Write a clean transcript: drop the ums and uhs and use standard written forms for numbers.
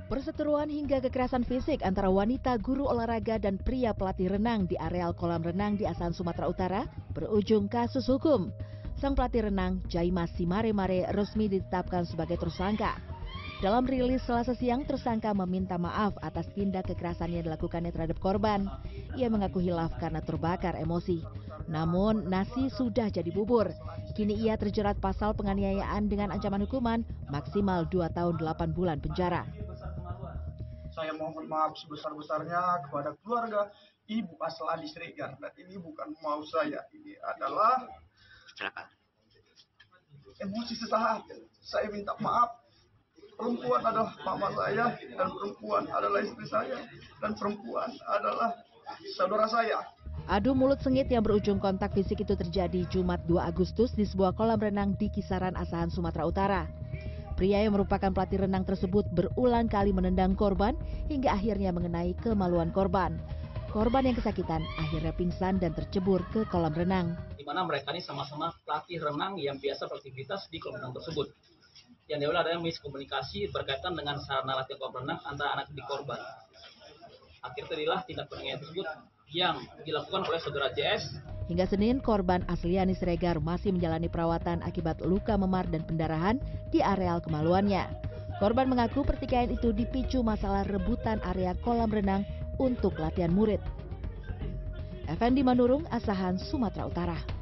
Perseteruan hingga kekerasan fisik antara wanita guru olahraga dan pria pelatih renang di areal kolam renang di Asahan, Sumatera Utara berujung kasus hukum. Sang pelatih renang, Jaimas Simaremare, resmi ditetapkan sebagai tersangka. Dalam rilis Selasa siang, tersangka meminta maaf atas tindak kekerasan yang dilakukannya terhadap korban. Ia mengaku hilaf karena terbakar emosi. Namun, nasi sudah jadi bubur. Kini ia terjerat pasal penganiayaan dengan ancaman hukuman maksimal 2 tahun 8 bulan penjara. Saya mohon maaf sebesar-besarnya kepada keluarga Ibu Aslani Siregar, dan ini bukan mau saya, ini adalah emosi sesaat. Saya minta maaf. Perempuan adalah mama saya, dan perempuan adalah istri saya, dan perempuan adalah saudara saya. Adu mulut sengit yang berujung kontak fisik itu terjadi Jumat 2 Agustus di sebuah kolam renang di Kisaran, Asahan, Sumatera Utara. Pria yang merupakan pelatih renang tersebut berulang kali menendang korban hingga akhirnya mengenai kemaluan korban. Korban yang kesakitan akhirnya pingsan dan tercebur ke kolam renang. Di mana mereka ini sama-sama pelatih renang yang biasa beraktivitas di kolam renang tersebut. Yang diawali ada miskomunikasi berkaitan dengan sarana latihan kolam renang antara anak didik korban. Akhirnya terjadilah tindak penganiayaan tersebut yang dilakukan oleh saudara JS. Hingga Senin, korban Asliani Siregar masih menjalani perawatan akibat luka memar dan pendarahan di areal kemaluannya. Korban mengaku pertikaian itu dipicu masalah rebutan area kolam renang untuk latihan murid. Effendi Manurung, Asahan, Sumatera Utara.